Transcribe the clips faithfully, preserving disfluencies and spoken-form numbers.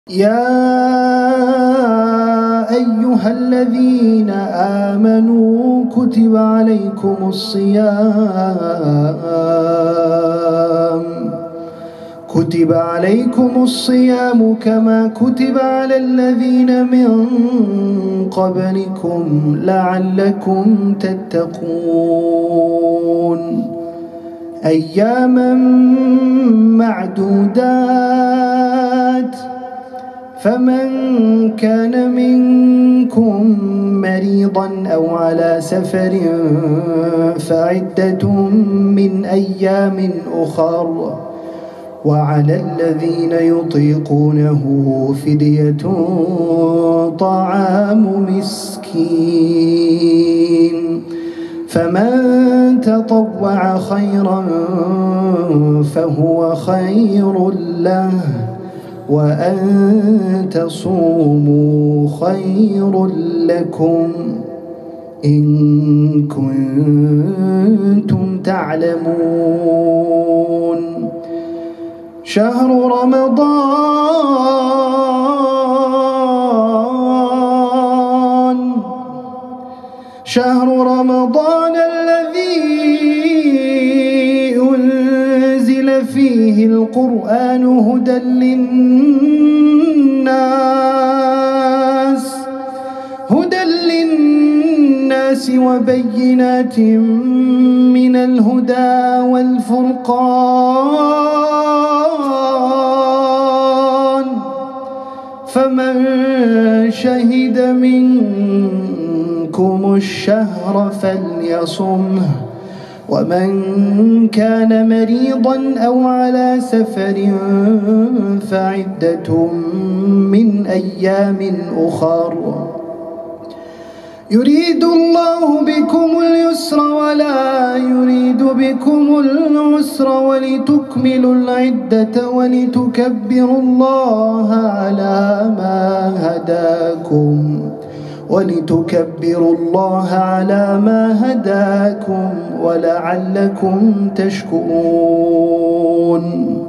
يا أيها الذين آمنوا كتب عليكم الصيام كتب عليكم الصيام كما كتب على الذين من قبلكم لعلكم تتقون أياما معدودات فمن كان منكم مريضا أو على سفر فعدة من أيام أخر وعلى الذين يطيقونه فدية طعام مسكين فمن تطوع خيرا فهو خير له وأن تصوموا خير لكم إن كنتم تعلمون شهر رمضان شهر رمضان الذي أنزل فيه القرآن هدى للناس هدى للناس وبينات من الهدى والفرقان فمن شهد منكم الشهر فليصمه ومن كان مريضا أو على سفر فعدة من أيام أخر يريد الله بكم اليسر ولا يريد بكم العسر ولتكملوا العدة ولتكبروا الله على ما هداكم ولتكبروا الله على ما هداكم ولعلكم تشكرون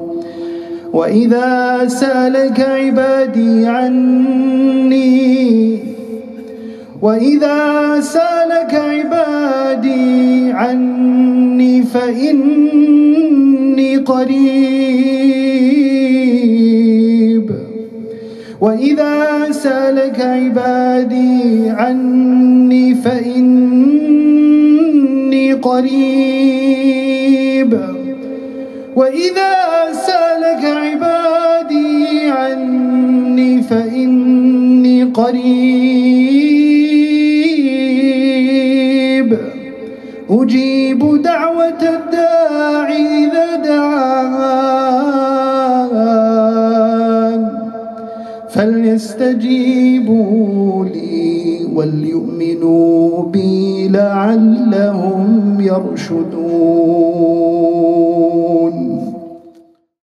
وإذا سألك عبادي عني وإذا سألك عبادي عني فإني قريب وإذا سألك عبادي عني فإني قريب وإذا سألك عبادي عني فإني قريب أجيب دعوة الداعي إذا دعان فليستجيبوا لي وليؤمنوا بي لعلهم يرشدون.